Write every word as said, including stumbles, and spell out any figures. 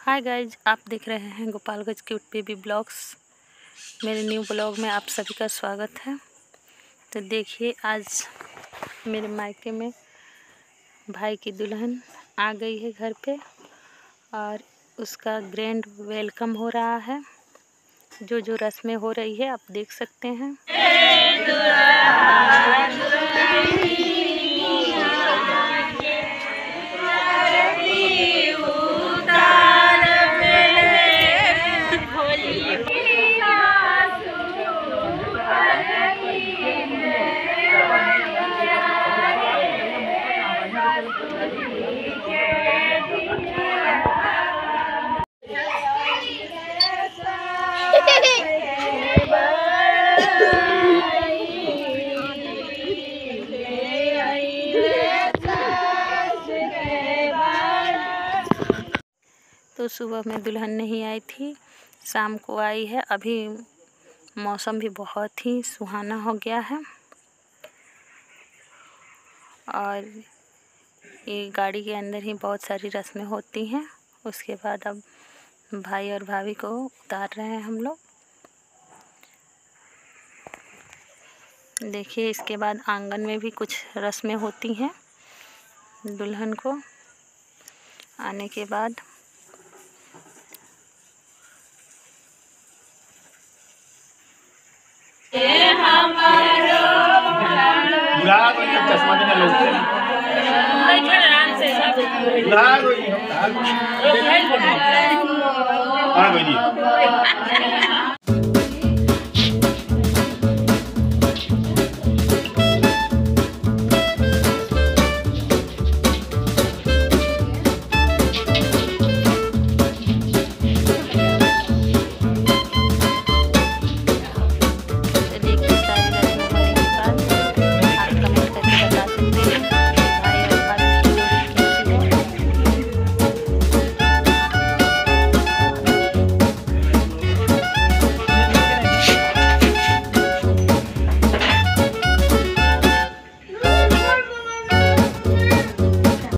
Hi guys, आप देख रहे हैं गोपालगंज क्यूट बेबी ब्लॉग्स। मेरे न्यू ब्लॉग में आप सभी का स्वागत है। तो देखिए, आज मेरे मायके में भाई की दुल्हन आ गई है घर पे और उसका ग्रैंड वेलकम हो रहा है। जो जो रस्में हो रही है आप देख सकते हैं। तो सुबह में दुल्हन नहीं आई थी, शाम को आई है। अभी मौसम भी बहुत ही सुहाना हो गया है और ये गाड़ी के अंदर ही बहुत सारी रस्में होती हैं। उसके बाद अब भाई और भाभी को उतार रहे हैं हम लोग। देखिए, इसके बाद आंगन में भी कुछ रस्में होती हैं। दुल्हन को आने के बाद चश्मा देने लोग हाँ